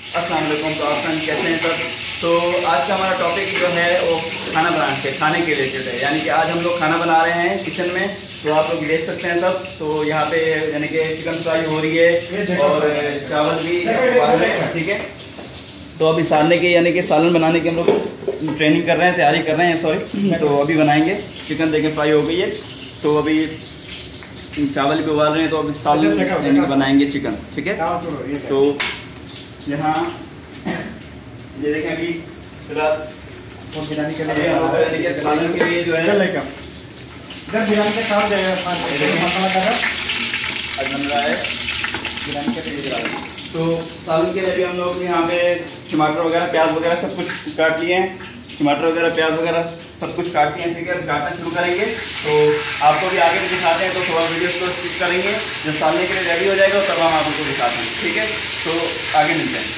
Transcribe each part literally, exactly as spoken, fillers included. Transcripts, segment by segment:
अस्सलाम वालेकुम। तो आप कैसे हैं सब? तो आज का हमारा टॉपिक जो है वो खाना बनाने के खाने के रिलेटेड है, यानी कि आज हम लोग खाना बना रहे हैं किचन में। तो आप लोग देख सकते हैं सब। तो यहाँ पे यानी कि चिकन फ्राई हो रही है और चावल भी उबाल रहे हैं, ठीक है। तो अभी सालने के यानी कि सालन बनाने की हम लोग ट्रेनिंग कर रहे हैं, तैयारी कर रहे हैं, सॉरी। तो अभी बनाएंगे चिकन, देखें फ्राई हो गई है। तो अभी चावल भी उबाल रहे हैं, तो अभी सालन यानी बनाएंगे चिकन, ठीक है। तो यहाँ ये देखें अभी रात बिरयानी के लिए सालन के लिए जो है बिरयानी का काम मसाला आज बन रहा है बिरयानी के लिए। तो सालन के लिए भी हम लोग यहाँ पे टमाटर वगैरह, प्याज वगैरह सब कुछ काट लिए हैं। टमाटर वगैरह, प्याज वगैरह सब कुछ काट लिए हैं, ठीक है। काटना शुरू करेंगे। तो आपको भी आगे भी दिखाते हैं, तो थोड़ा वीडियो को स्किप करेंगे। जब सालने के लिए रेडी हो जाएगा तब हम आपको दिखाते हैं, ठीक है। तो आगे मिलते हैं।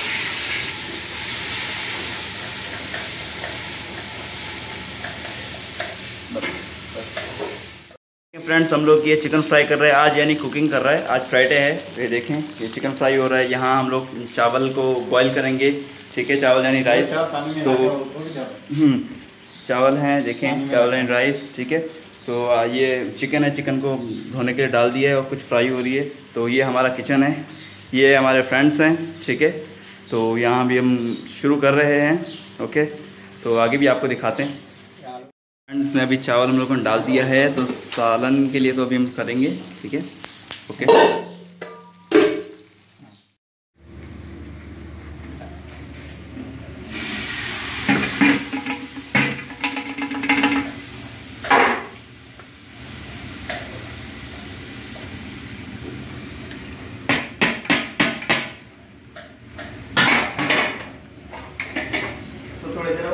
फ्रेंड्स, हम लोग ये चिकन फ्राई कर रहे हैं आज, यानी कुकिंग कर रहा है। आज फ्राइडे है, तो ये देखें ये चिकन फ्राई हो रहा है। यहाँ हम लोग चावल को बॉईल करेंगे, ठीक है। चावल यानी राइस, तो हम्म चावल हैं, देखें चावल एंड राइस, ठीक है। तो ये चिकन है, चिकन को धोने के लिए डाल दिया है और कुछ फ्राई हो रही है। तो ये हमारा किचन है, ये हमारे फ्रेंड्स हैं, ठीक है। तो यहाँ भी हम शुरू कर रहे हैं, ओके। तो आगे भी आपको दिखाते हैं। फ्रेंड्स, में अभी चावल हम लोगों ने डाल दिया है, तो सालन के लिए तो अभी हम करेंगे, ठीक है, ओके। थोड़ी देर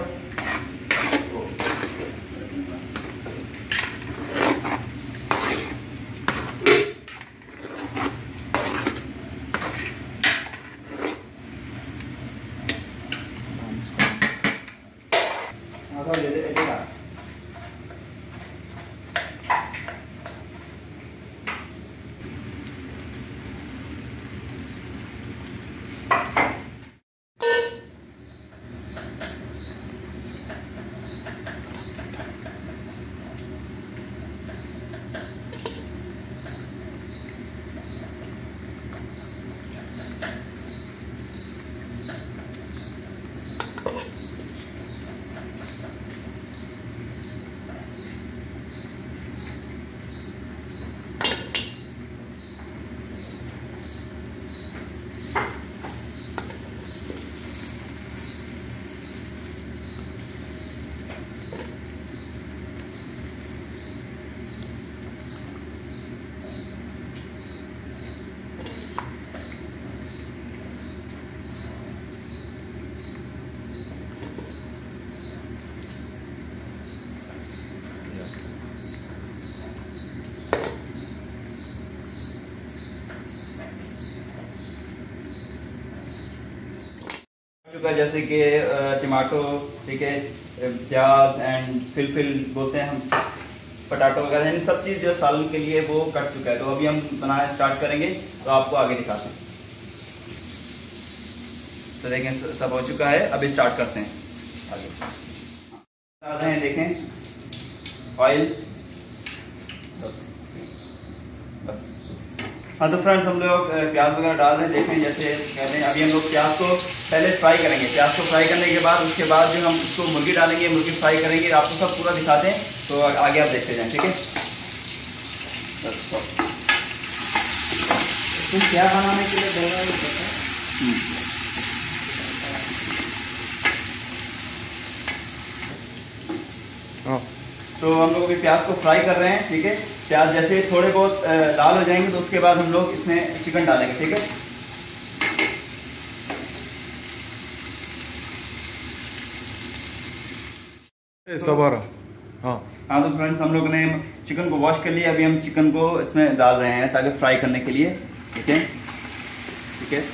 जैसे कि टमाटो, ठीक है, प्याज एंड फिलफिल बोलते हैं हम, पटाटो वगैरह, इन सब चीज़ जो सालन के लिए वो कट चुका है। तो अभी हम बनाना स्टार्ट करेंगे, तो आपको आगे दिखाते हैं। तो देखें सब हो चुका है, अभी स्टार्ट करते हैं आगे। डाल रहे हैं, देखें ऑयल। हाँ, तो फ्रेंड्स हम लोग प्याज वगैरह डाल रहे हैं, देखें जैसे कहते हैं। अभी हम लोग प्याज को पहले फ्राई करेंगे। प्याज को फ्राई करने के बाद उसके बाद जो हम उसको मुर्गी डालेंगे, मुर्गी फ्राई करेंगे। आपको सब पूरा दिखाते हैं, तो आगे आप देखते जाएं, ठीक है। तो क्या बनाने के लिए बोल रहा है? तो हम लोग अभी प्याज को फ्राई कर रहे हैं, ठीक है। प्याज जैसे थोड़े बहुत लाल हो जाएंगे, तो उसके बाद हम लोग इसमें चिकन डालेंगे, ठीक है। सवारा हाँ हाँ तो फ्रेंड्स, हम लोग ने चिकन को वॉश कर लिया। अभी हम चिकन को इसमें डाल रहे हैं ताकि फ्राई करने के लिए, ठीक है, ठीक है।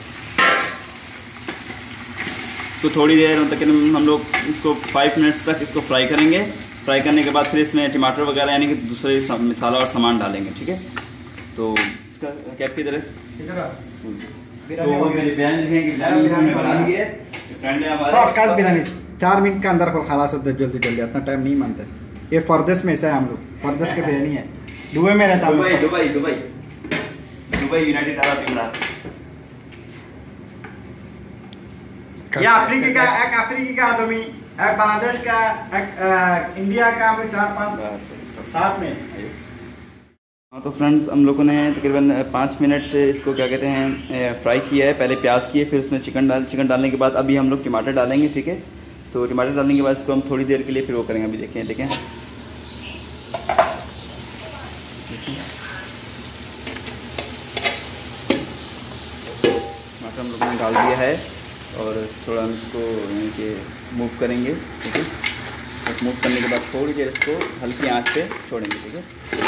तो थोड़ी देर तक हम लोग इसको फाइव मिनट्स तक इसको फ्राई करेंगे। फ्राई करने के बाद फिर इसमें टमाटर वगैरह यानी कि दूसरे मसाला और सामान डालेंगे, ठीक है। तो इसका कैप किधर है? तो मेरे बिरयानी है कि बिरयानी हमने बना ली है, फ्रेंड है हमारे शॉर्टकट बिरयानी चार मिनट के अंदर खलास होता है, जल्दी जल्दी, इतना टाइम नहीं मानते। ये फरदेश में से है, हम लोग फरदेश की बिरयानी है, दुबई में रहता Dubai Dubai Dubai Dubai United Arab इमरात। ये अफ्रीकी का, एक अफ्रीकी का आदमी, एक बांग्लादेश का, एक इंडिया का, हम चार पाँच साथ में। हाँ तो फ्रेंड्स हम लोगों ने तकरीबन पाँच मिनट इसको क्या कहते हैं फ्राई किया है। पहले प्याज किए, फिर उसमें चिकन डाल चिकन डालने के बाद अभी हम लोग टमाटर डालेंगे, ठीक है। तो टमाटर डालने के बाद इसको हम थोड़ी देर के लिए फिर वो करेंगे। अभी देखें देखें टमाटर हम लोगों ने डाल दिया है और थोड़ा हम इसको यानी कि मूव करेंगे, ठीक है। तो मूव करने के बाद थोड़ी देर इसको हल्की आंच पे छोड़ेंगे, ठीक है।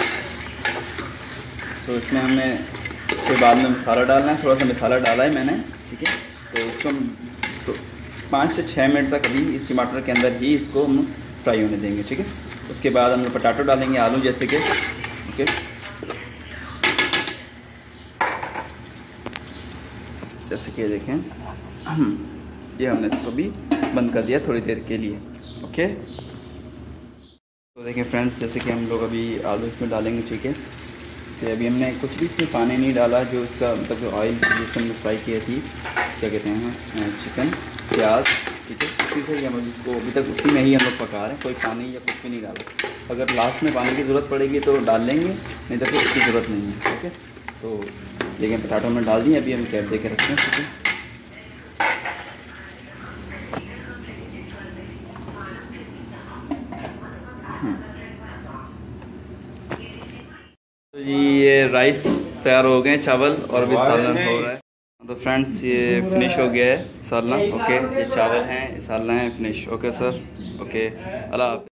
तो इसमें हमने फिर बाद में मसाला डालना है, थोड़ा सा मसाला डाला है मैंने, ठीक है। तो इसको हम तो पाँच से छः मिनट तक अभी इस टमाटर के अंदर ही इसको हम फ्राई होने देंगे, ठीक है। उसके बाद हम पोटैटो डालेंगे, आलू जैसे कि, ओके। जैसे कि देखें ये हमने इसको भी बंद कर दिया थोड़ी देर के लिए, ओके। तो देखें फ्रेंड्स, जैसे कि हम लोग अभी आलू इसमें डालेंगे, ठीक है। तो अभी हमने कुछ भी इसमें पानी नहीं डाला, जो इसका मतलब जो ऑयल जिससे हमने फ्राई की थी, क्या कहते हैं चिकन प्याज, ठीक है। उसी से ही हम इसको अभी तक उसी में ही हम लोग पका रहे हैं, कोई पानी या कुछ भी नहीं डाला। अगर लास्ट में पानी की ज़रूरत पड़ेगी तो डाल लेंगे, नहीं तो फिर उसकी ज़रूरत नहीं है, ओके। तो लेकिन पोटैटो में डाल दिए, अभी हम कैप दे के रखते हैं, ठीक है। तो ये राइस तैयार हो गए, चावल, और अभी सालन हो रहा है। तो फ्रेंड्स ये फिनिश हो गया है सालन, ओके। ये चावल हैं, सालन है, फिनिश, ओके सर, ओके। अल्लाह हाफ़िज़।